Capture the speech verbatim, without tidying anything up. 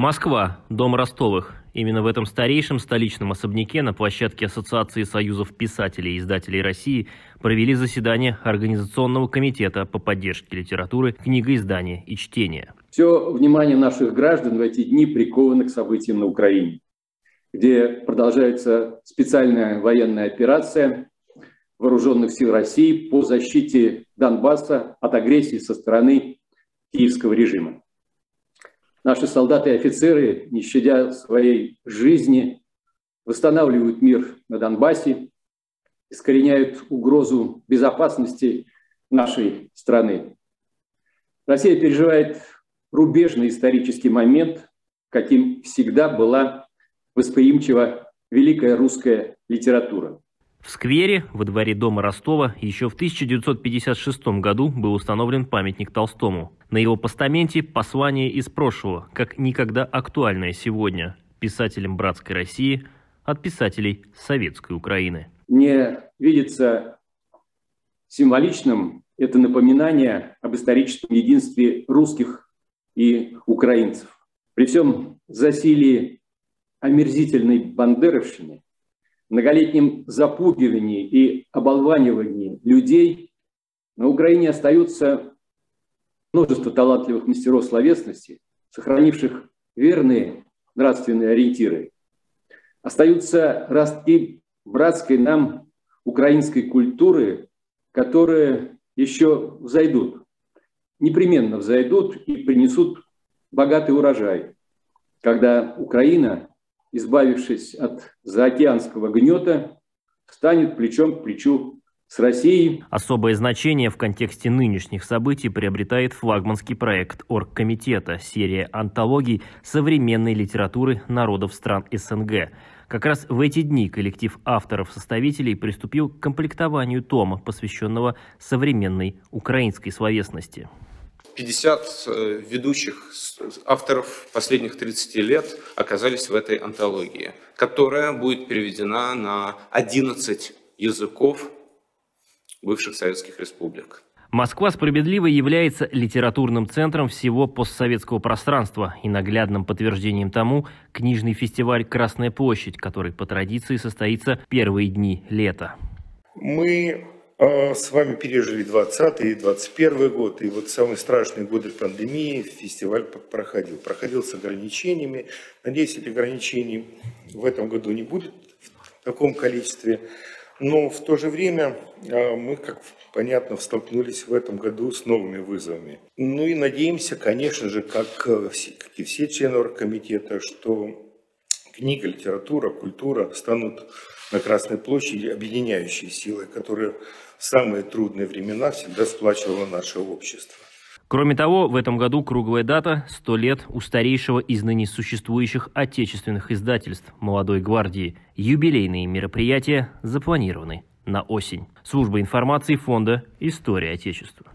Москва. Дом Ростовых. Именно в этом старейшем столичном особняке на площадке Ассоциации союзов писателей и издателей России провели заседание Организационного комитета по поддержке литературы, книгоиздания и чтения. Все внимание наших граждан в эти дни приковано к событиям на Украине, где продолжается специальная военная операция Вооруженных сил России по защите Донбасса от агрессии со стороны киевского режима. Наши солдаты и офицеры, не щадя своей жизни, восстанавливают мир на Донбассе, искореняют угрозу безопасности нашей страны. Россия переживает рубежный исторический момент, каким всегда была восприимчива великая русская литература. В сквере во дворе дома Ростова еще в тысяча девятьсот пятьдесят шестом году был установлен памятник Толстому. На его постаменте послание из прошлого, как никогда актуальное сегодня, писателям братской России от писателей советской Украины. Мне видится символичным это напоминание об историческом единстве русских и украинцев. При всем засилии омерзительной бандеровщины, многолетнем запугивании и оболванивании людей на Украине остаются множество талантливых мастеров словесности, сохранивших верные нравственные ориентиры. Остаются ростки братской нам украинской культуры, которые еще взойдут, непременно взойдут и принесут богатый урожай, когда Украина, избавившись от заокеанского гнета, станет плечом к плечу с Россией. Особое значение в контексте нынешних событий приобретает флагманский проект Оргкомитета, серия антологий современной литературы народов стран СНГ. Как раз в эти дни коллектив авторов-составителей приступил к комплектованию тома, посвященного современной украинской словесности. пятьдесят ведущих авторов последних тридцати лет оказались в этой антологии, которая будет переведена на одиннадцать языков бывших советских республик. Москва справедливо является литературным центром всего постсоветского пространства и наглядным подтверждением тому книжный фестиваль «Красная площадь», который по традиции состоится первые дни лета. Мы с вами пережили двадцатый и двадцать первый год, и вот самые страшные годы пандемии фестиваль проходил. Проходил с ограничениями. Надеюсь, этих ограничений в этом году не будет в таком количестве. Но в то же время мы, как понятно, столкнулись в этом году с новыми вызовами. Ну и надеемся, конечно же, как и все члены оргкомитета, что книга, литература, культура станут на Красной площади объединяющей силой, которая в самые трудные времена всегда сплачивала наше общество. Кроме того, в этом году круглая дата – сто лет у старейшего из ныне существующих отечественных издательств «Молодой гвардии». Юбилейные мероприятия запланированы на осень. Служба информации фонда «История Отечества».